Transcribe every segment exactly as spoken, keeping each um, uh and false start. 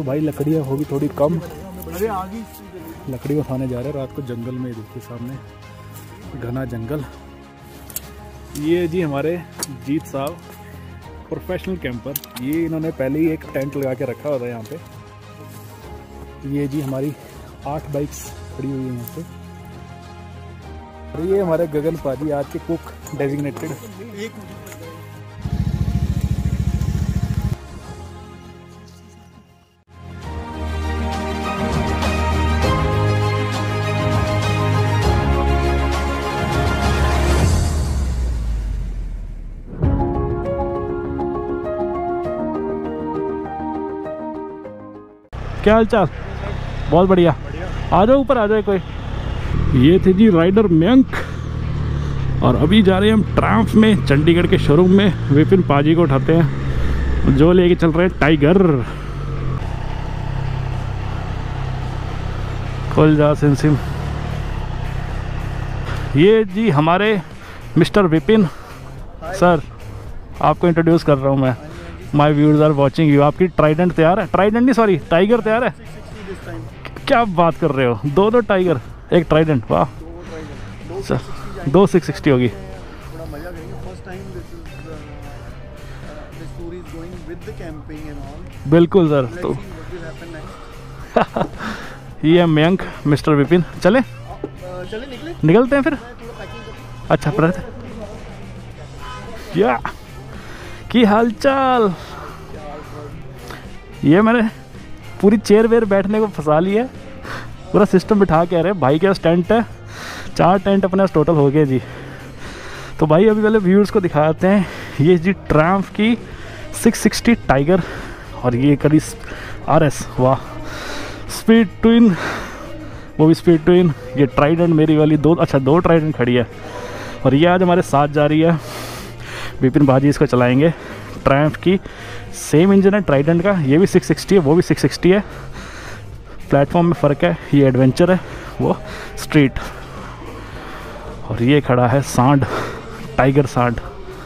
भाई लकड़ियाँ होगी थोड़ी कम, लकड़ी उठाने जा रहे हैं रात को जंगल में। देखिए सामने घना जंगल। ये जी हमारे जीत साहब प्रोफेशनल कैंपर, ये इन्होंने पहले ही एक टेंट लगा के रखा हुआ था यहाँ पे। ये जी हमारी आठ बाइक्स खड़ी हुई हैं यहाँ पे। और ये हमारे गगन पाजी आज के कुक डेजिग्नेटेड। क्या हाल चाल? बहुत बढ़िया। आ जाओ ऊपर आ जाए कोई। ये थे जी राइडर मयंक, और अभी जा रहे हैं हम ट्रायम्फ में, चंडीगढ़ के शोरूम में। विपिन पाजी को उठाते हैं जो लेके चल रहे हैं टाइगर। खोल जा सिम सिम। ये जी हमारे मिस्टर विपिन सर, आपको इंट्रोड्यूस कर रहा हूँ मैं। My viewers are watching you. आपकी ट्राइडेंट तैयार है? ट्राइडेंट नहीं सॉरी टाइगर तैयार है? क्या बात कर रहे हो, दो दो टाइगर एक ट्राइडेंट, वाह। दो सिक्स सिक्सटी होगी। बिल्कुल सर। तो ये है मयंक, मिस्टर विपिन। चले चले निकले निकलते हैं फिर। अच्छा प्रत या की हालचाल। ये मैंने पूरी चेयर वेयर बैठने को फंसा लिया है, पूरा सिस्टम बिठा के। रहे भाई के पास टेंट है, चार टेंट अपने टोटल हो गए जी। तो भाई अभी पहले व्यूअर्स को दिखाते हैं। ये जी ट्रायम्फ की सिक्स सिक्सटी टाइगर, और ये करी आर एस, वाह। स्पीड ट्विन, वो भी स्पीड ट्विन। ये ट्राइडेंट मेरी वाली दो, अच्छा दो ट्राइडेंट खड़ी है। और ये आज हमारे साथ जा रही है, विपिन भाजी इसको चलाएंगे। ट्रायम्फ की सेम इंजन है ट्राइडेंट का, ये भी सिक्स सिक्सटी है, वो भी सिक्स सिक्सटी है। प्लेटफॉर्म में फ़र्क है, ये एडवेंचर है, वो स्ट्रीट। और ये खड़ा है सांड, टाइगर सांड।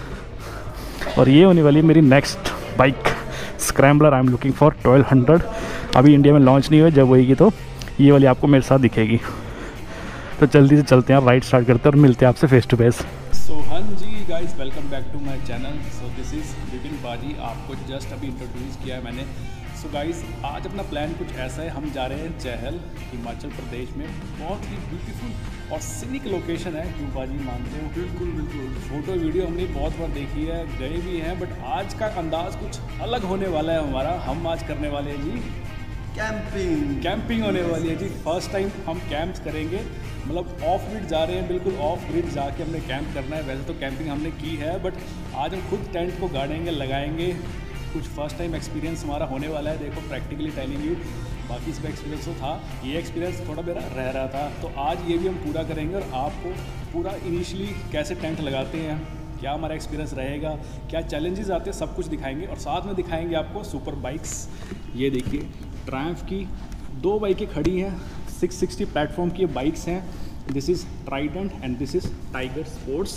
और ये होने वाली मेरी next bike Scrambler. I am looking for twelve hundred. अभी इंडिया में लॉन्च नहीं हुई, जब होएगी तो ये वाली आपको मेरे साथ दिखेगी। तो जल्दी से चलते हैं, राइड स्टार्ट करते हैं और मिलते हैं आपसे फेस टू फेस। सो हाँ जी guys, welcome back to my channel. So this is Vipin पाजी, आपको जस्ट अभी इंट्रोड्यूस किया है मैंने। सो so गाइस, आज अपना प्लान कुछ ऐसा है, हम जा रहे हैं चहल, हिमाचल प्रदेश में। बहुत ही ब्यूटीफुल और सीनिक लोकेशन है, क्यों पाजी मानते हो? बिल्कुल बिल्कुल। फोटो वीडियो हमने बहुत बार देखी है, गए भी हैं, बट आज का अंदाज़ कुछ अलग होने वाला है हमारा। हम आज करने वाले हैं जी कैंपिंग। कैंपिंग होने वाली है जी। फर्स्ट टाइम हम कैंप्स करेंगे, मतलब ऑफ ग्रिड जा रहे हैं, बिल्कुल ऑफ ग्रिड जाके हमने कैंप करना है। वैसे तो कैंपिंग हमने की है, बट आज हम खुद टेंट को गाड़ेंगे, लगाएंगे। कुछ फर्स्ट टाइम एक्सपीरियंस हमारा होने वाला है। देखो प्रैक्टिकली टेलिंग यू, बाकी इसका एक्सपीरियंस तो था, ये एक्सपीरियंस थोड़ा मेरा रह रहा था। तो आज ये भी हम पूरा करेंगे और आपको पूरा इनिशियली कैसे टेंट लगाते हैं, क्या हमारा एक्सपीरियंस रहेगा, क्या चैलेंजेस आते हैं, सब कुछ दिखाएंगे। और साथ में दिखाएंगे आपको सुपर बाइक्स। ये देखिए ट्रायम्फ की दो बाइकें खड़ी हैं, सिक्स सिक्सटी प्लेटफॉर्म की बाइक्स हैं। This is Trident and this is Tiger sports.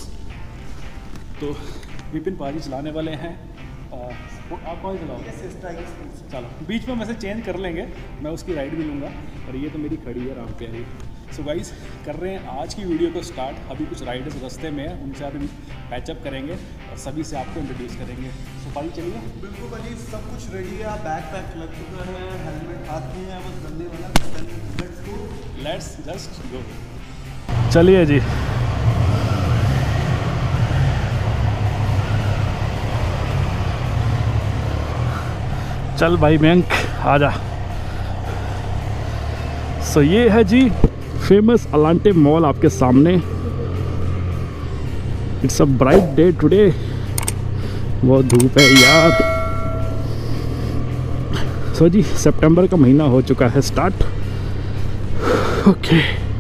तो विपिन पाजी चलाने वाले हैं। आप कौन चलाओगे? चलो बीच में वैसे चेंज कर लेंगे, मैं उसकी राइड भी लूँगा। और ये तो मेरी खड़ी है राम प्यारी। सो गाइस, कर रहे हैं आज की वीडियो को स्टार्ट। अभी कुछ राइडर्स रास्ते में हैं, उनसे अभी पैचअप करेंगे और सभी से आपको इंट्रोड्यूस करेंगे। सो भाई चलिए। बिल्कुल भाई, सब कुछ रेडी है। बैग पैक लग चुका है, हेलमेट हाथ में है, बस बनने वाला। Let's go, let's just go. चलिए जी। चल भाई मयंक आजा। सो so, ये है जी फेमस अलांटे मॉल आपके सामने। It's a bright day today, बहुत धूप है यार। सो so, जी सितंबर का महीना हो चुका है स्टार्ट। ओके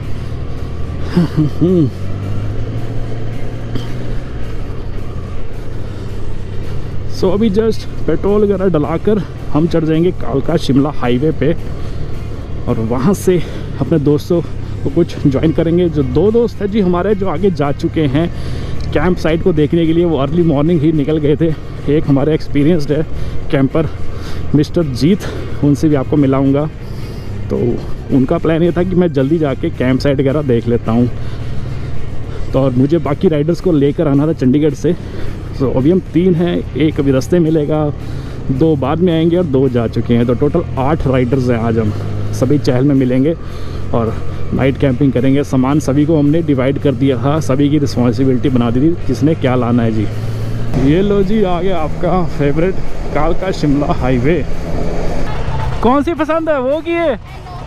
सो so, अभी जस्ट पेट्रोल वगैरह डलाकर हम चढ़ जाएंगे कालका शिमला हाईवे पे, और वहाँ से अपने दोस्तों को कुछ ज्वाइन करेंगे। जो दो दोस्त हैं जी हमारे जो आगे जा चुके हैं कैंप साइट को देखने के लिए, वो अर्ली मॉर्निंग ही निकल गए थे। एक हमारे एक्सपीरियंस्ड है कैंपर, मिस्टर जीत, उनसे भी आपको मिलाऊंगा। तो उनका प्लान ये था कि मैं जल्दी जाके कैंप साइट वगैरह देख लेता हूँ। तो और मुझे बाकी राइडर्स को लेकर आना था चंडीगढ़ से। तो अभी हम तीन हैं, एक अभी रास्ते मिलेगा, दो बाद में आएंगे और दो जा चुके हैं। तो टोटल आठ राइडर्स हैं आज हम, सभी चहल में मिलेंगे और नाइट कैंपिंग करेंगे। सामान सभी को हमने डिवाइड कर दिया था, सभी की रिस्पॉन्सिबिलिटी बना दी थी किसने क्या लाना है जी। ये लो जी, आ गया आपका फेवरेट कालका शिमला हाईवे। कौन सी पसंद है, वो की है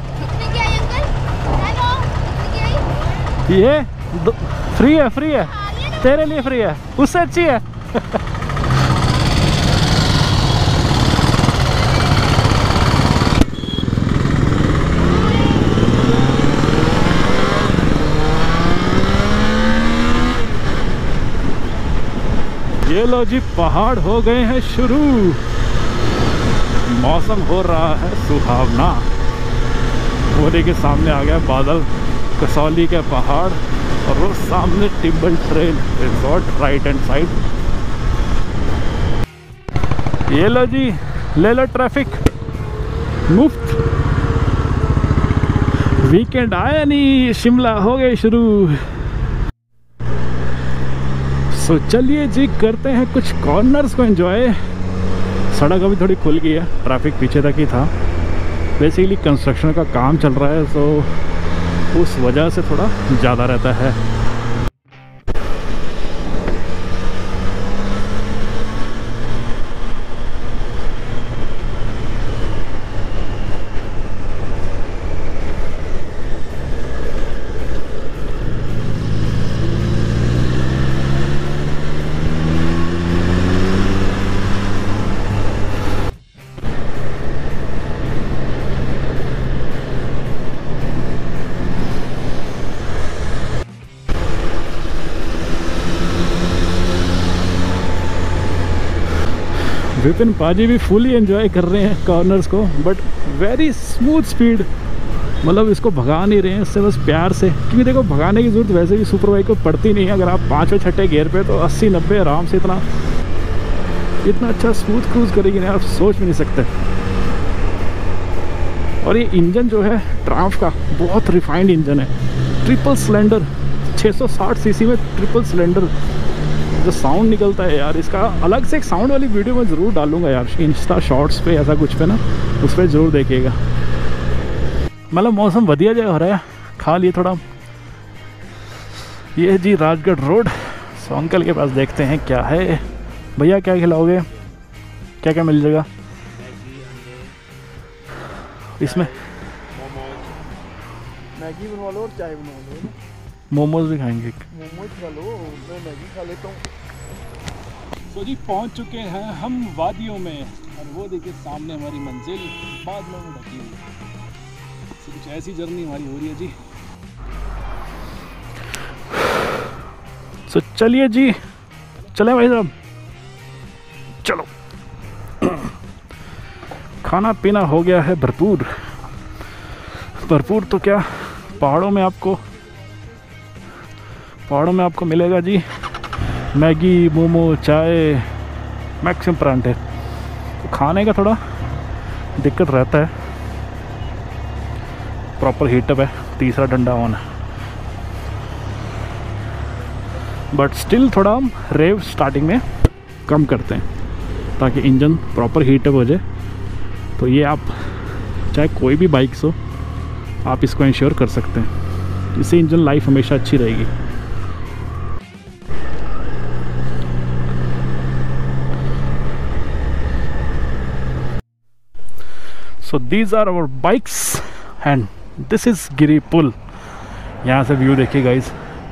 ये? फ्री है, फ्री है, तेरे लिए फ्री है, उससे अच्छी है। ये लो जी, पहाड़ हो गए हैं शुरू, मौसम हो रहा है सुहावना। वो देखिए सामने आ गया बादल, कसौली के पहाड़ और वो सामने Timber Trail Resort right hand side. ये लो जी, ले लो ट्रैफिक मुफ्त। वीकेंड आया नहीं, शिमला हो गए शुरू। सो चलिए जी, करते हैं कुछ कॉर्नर्स को एंजॉय। सड़क अभी थोड़ी खुल गई है, ट्रैफिक पीछे तक ही था। बेसिकली कंस्ट्रक्शन का काम चल रहा है, तो उस वजह से थोड़ा ज़्यादा रहता है। विपिन पाजी भी फुली एंजॉय कर रहे हैं कॉर्नर्स को, बट वेरी स्मूथ स्पीड, मतलब इसको भगा नहीं रहे हैं, इससे बस प्यार से। क्योंकि देखो भगाने की ज़रूरत वैसे भी सुपर बाइक को पड़ती नहीं है। अगर आप पाँचवें छठे गियर पे तो अस्सी नब्बे आराम से इतना इतना अच्छा स्मूथ क्रूज करेगी ना, आप सोच भी नहीं सकते। और ये इंजन जो है ट्रांफ का बहुत रिफाइंड इंजन है, ट्रिपल सिलेंडर, छः सौ साठ सीसी में ट्रिपल सिलेंडर। जो साउंड निकलता है यार इसका, अलग से एक साउंड वाली वीडियो मैं ज़रूर डालूंगा यार इंस्टा शॉर्ट्स पे, ऐसा कुछ पे ना, उस पर ज़रूर देखिएगा। मतलब मौसम बढ़िया जो हो रहा है, खा लिए थोड़ा। ये जी राजगढ़ रोड। सो अंकल के पास देखते हैं क्या है। भैया क्या खिलाओगे, क्या क्या मिल जाएगा इसमें? मैगी बनवा लो और चाय बनवा लो। मोमोज भी खाएंगे। मोमोज खा लो, मैं मैगी खा लेता हूँ। तो जी पहुंच चुके हैं हम वादियों में, और वो देखिए सामने हमारी मंजिल बादलों में ढकी हुई है। तो कुछ ऐसी जर्नी हमारी हो रही है जी। तो चलिए जी, चले भाई साहब, चलो। खाना पीना हो गया है भरपूर। भरपूर तो क्या, पहाड़ों में आपको पहाड़ों में आपको मिलेगा जी मैगी, मोमो, चाय, मैक्सिमम परांठे। तो खाने का थोड़ा दिक्कत रहता है, प्रॉपर हीटअप है, तीसरा डंडा ऑन है, बट स्टिल थोड़ा हम रेव स्टार्टिंग में कम करते हैं ताकि इंजन प्रॉपर हीटअप हो जाए। तो ये आप चाहे कोई भी बाइक्स हो, आप इसको इंश्योर कर सकते हैं, इससे इंजन लाइफ हमेशा अच्छी रहेगी। So these are our bikes and this is Giri पुल। यहाँ से व्यू देखिए गाइस,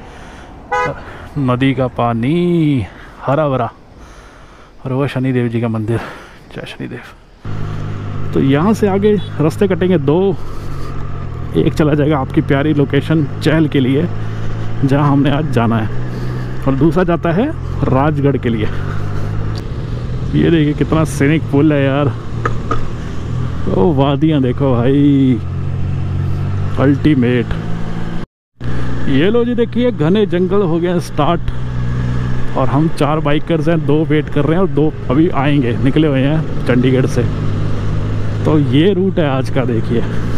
नदी का पानी हरा भरा, और वो शनिदेव जी का मंदिर, जय शनिदेव। तो यहाँ से आगे रास्ते कटेंगे दो, एक चला जाएगा आपकी प्यारी लोकेशन चहल के लिए जहाँ हमने आज जाना है, और दूसरा जाता है राजगढ़ के लिए। ये देखिए कितना सीनिक पुल है यार, ओ वादियाँ देखो भाई, अल्टीमेट। ये लो जी देखिए घने जंगल हो गए स्टार्ट, और हम चार बाइकर्स हैं, दो वेट कर रहे हैं और दो अभी आएंगे, निकले हुए हैं चंडीगढ़ से। तो ये रूट है आज का, देखिए।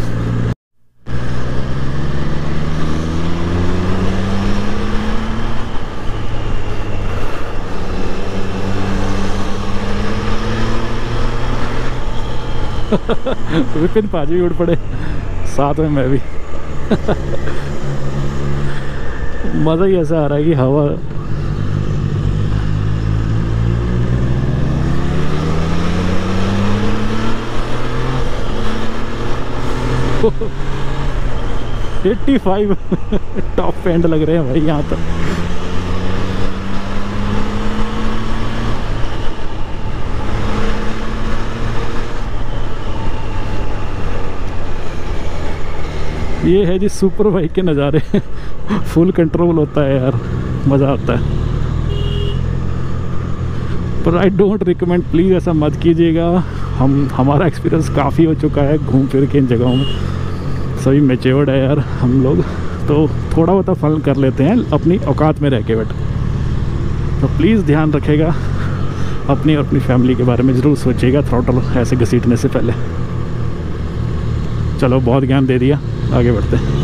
विपिन पाजी उड़ पड़े साथ में, मैं भी। मज़ा ही ऐसा आ रहा है कि हवा पचासी टॉप एंड लग रहे हैं भाई यहाँ तक। ये है जी सुपर बाइक के नज़ारे। फुल कंट्रोल होता है यार, मज़ा आता है। पर आई डोंट रिकमेंड, प्लीज़ ऐसा मत कीजिएगा। हम हमारा एक्सपीरियंस काफ़ी हो चुका है घूम फिर के इन जगहों में। सभी मैच्योर्ड है यार हम लोग, तो थोड़ा बहुत फन कर लेते हैं अपनी औकात में रह के। बट तो प्लीज़ ध्यान रखेगा अपनी और अपनी फैमिली के बारे में, ज़रूर सोचिएगा थ्रॉटल ऐसे घसीटने से पहले। चलो बहुत ज्ञान दे दिया, आगे बढ़ते हैं।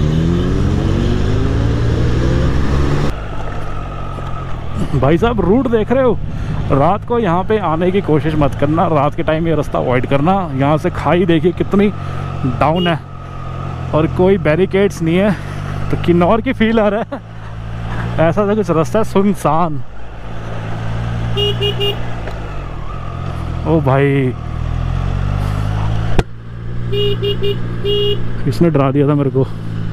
भाई साहब रूट देख रहे हो, रात को यहाँ पे आने की कोशिश मत करना, रात के टाइम ये रास्ता अवॉइड करना। यहाँ से खाई देखिए कितनी डाउन है और कोई बैरिकेड्स नहीं है, तो किन्नौर की फील आ रहा है। ऐसा सा कुछ रास्ता है सुनसान। ओ भाई किसने डरा दिया था मेरे को।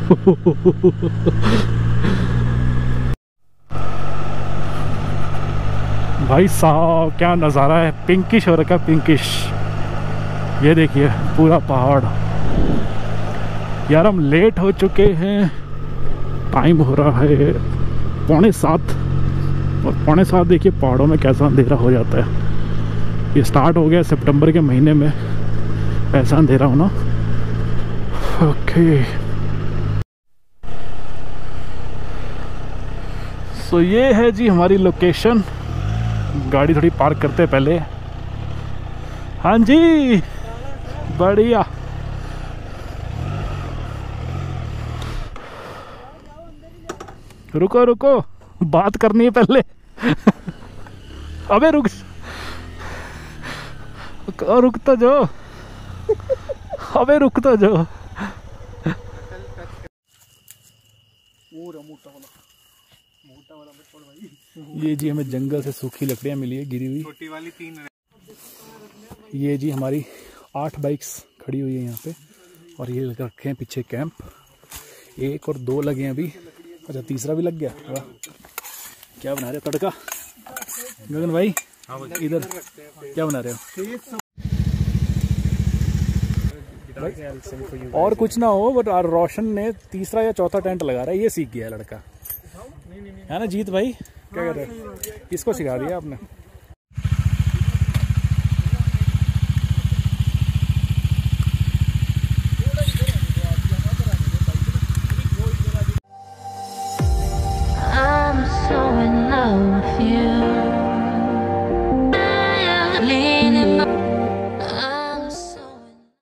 भाई साहब क्या नज़ारा है, पिंकिश हो रखा है, पिंकिश। ये देखिए पूरा पहाड़। यार हम लेट हो चुके हैं, टाइम हो रहा है पौने सात, और पौने सात देखिए पहाड़ों में कैसा अंधेरा हो जाता है। ये स्टार्ट हो गया सितंबर के महीने में ऐसा अंधेरा होना। ओके सो ये है जी हमारी लोकेशन। गाड़ी थोड़ी पार्क करते हैं पहले। हाँ जी बढ़िया। रुको रुको बात करनी है पहले। अबे रुक रुक तो जो। अबे रुक तो जो। ये जी हमें जंगल से सूखी लकड़ियाँ मिली है गिरी हुई, छोटी वाली तीन। ये जी हमारी आठ बाइक्स खड़ी हुई है यहाँ पे, और ये लग रखे हैं पीछे कैंप। एक और दो लगे हैं अभी, अच्छा तीसरा भी लग गया। वाह क्या बना रहे हो तड़का गगन भाई? इधर क्या बना रहे हो? और कुछ ना हो बट रोशन ने तीसरा या चौथा टेंट लगा रहा है, ये सीख गया है लड़का, है ना जीत भाई? क्या कर रहे हो? किसको सिखा दिया आपने? I'm so in love with you.